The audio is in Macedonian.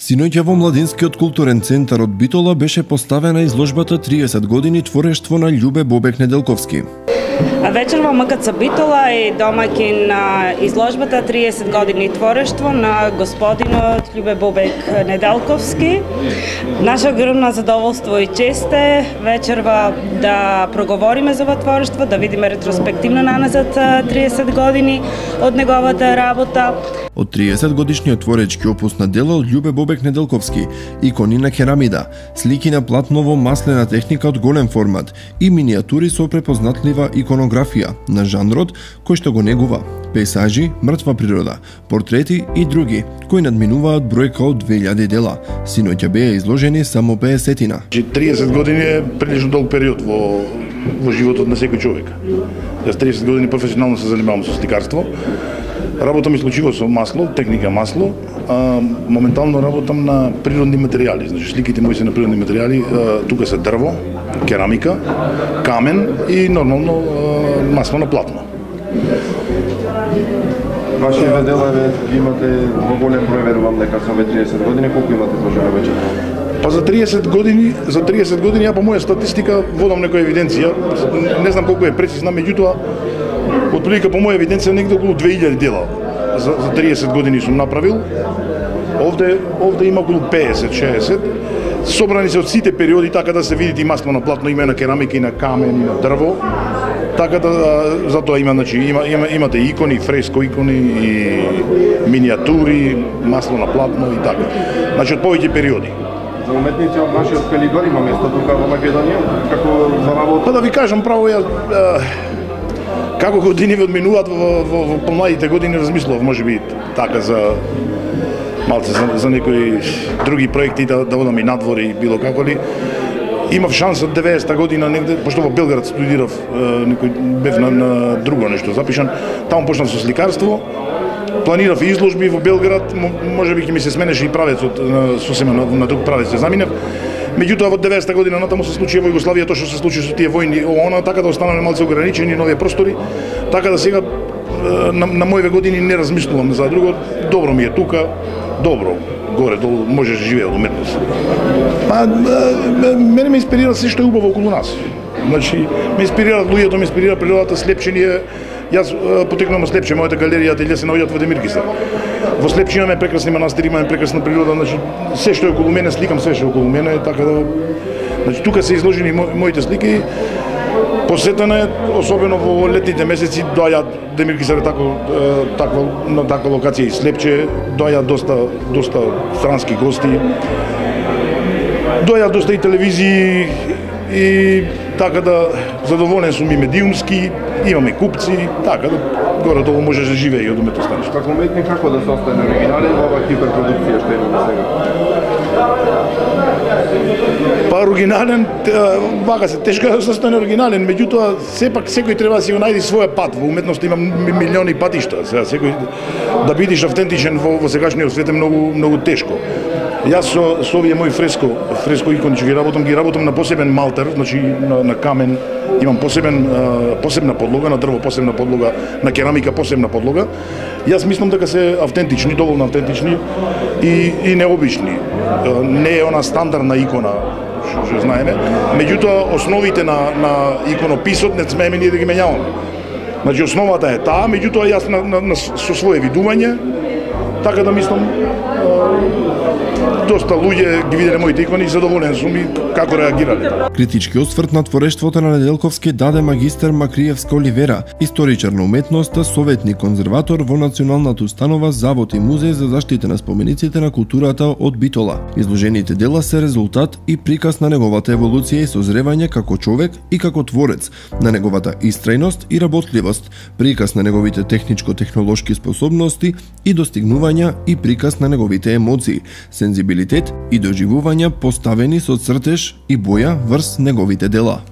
Синоќа во Младинскиот културен центар од Битола беше поставена изложбата 30 години творештво на Љубе Бобек Неделковски. Вечер во МКЦ Битола е домаќин на изложбата 30 години творештво на господинот Љубе Бобек Неделковски. Наше огромно задоволство и чест е вечерва да проговориме за ова творештво, да видиме ретроспективно наназад 30 години од неговата работа. Од 30 годишниот творечки опус на дела од Љубе Бобек Неделковски, икони на керамида, слики на платно во маслена техника од голем формат и миниатури со препознатлива иконографија на жанрот кој што го негува, пейзажи, мртва природа, портрети и други, кои надминуваат бројка од 2000 дела. Синоќа беа изложени само 50-тина. 30 години е прилично долг период во животот на секој човек. Јас 30 години професионално се занимавам со сликарство. Работам исклучиво со масло, техника масло, моментално работам на природни материјали. Значи сликите мои се на природни материјали, тука се дрво, керамика, камен и нормално масло на платно. Вашите дела имате во голем број, верувам дека со 30 години, колку имате изложено веќе? Па за 30 години ја по моја статистика водам некоја евиденција, не знам колку е прецизна, меѓутоа отприлика по моја евиденција негде околу 2000 дела за 30 години сум направил. Овде има околу 50-60. Собрани се од сите периоди, така да се видите и масло на платно, има на керамика, и на камен, и на дрво. Така да затоа имате икони, фреско икони и миниатури, масло на платно и така. Значи од повеќе периоди. За уметници од нашиот калибар има место тука во Македонија, како за работа? Па да ви кажам право, јас како години ви одминуваат во помладите години, размислував можеби така за малце за некои други проекти да одам и надвор и било како ли. Имав шанс од 90-та година негде, пошто во Белград студирав, бев на друго нешто запишан, таму почнав со сликарство. Планирав изложби во Белград, можеби ќе ми се сменеше и правецот, сосема на друг правец се заминав. Меѓутоа во 90-та година натаму се случи во Југославија тоа што се случи со тие војни, така да останале малце ограничени нови простори, така да сега на моите години не размислувам за друго, добро ми е тука, добро, горе долу можеш да живее од уметност. Па мене ме инспирира се што е убаво околу нас. Значи ме инспирираат луѓето, ме инспирира природата, Слепче. Јас потекнувам од Слепче, мојата галерија ателје се наоѓаат во Демиркиста. Во Слепче имаме прекрасни манастири, имаме прекрасна природа, значи се што е околу мене, сликам се што е околу мене, така да значи тука се изложени моите слики. Посетена е, особено во летните месеци, доаѓаат Демиркиста на таква локација и Слепче, доаѓаат доста странски гости. Доаѓаат доста и телевизии и така да задоволен сум и медиумски, имаме купци, така да горе-долу можеш да живее и од уметноста. Како уметник како да се остане оригинален во оваа хиперпродукција што имаме сега? Па оригинален, вака се тешко да се остане оригинален, меѓутоа сепак секој треба да си го најде својот пат. Во уметноста има милиони патишта, сега секој да бидеш автентичен во сегашниот свет е многу тешко. Јас со овие мои фреско икони што ги работам на посебен малтер, значи на камен, имам посебна подлога, на дрво посебна подлога, на керамика посебна подлога. Јас мислам дека се автентични, доволно автентични и необични. Не е она стандардна икона што знаеме, меѓутоа основите на иконописот не смееме ние да ги менјаваме. Значи основата е таа, меѓутоа јас со свое видување, така да мислам, доста луѓе ги виделе моите икони и задоволен сум и како реагирале. Критички осврт на творештвото на Неделковски даде магистер Макриевска Оливера, историчар на уметноста, советник конзерватор во Националната установа Завод и музеј за заштита на спомениците на културата од Битола. Изложените дела се резултат и приказ на неговата еволуција и созревање како човек и како творец, на неговата истрајност и работливост, приказ на неговите техничко-технолошки способности и достигнувања и приказ на неговите емоции, сензибилитет и доживувања поставени со цртеж и боја врз неговите дела.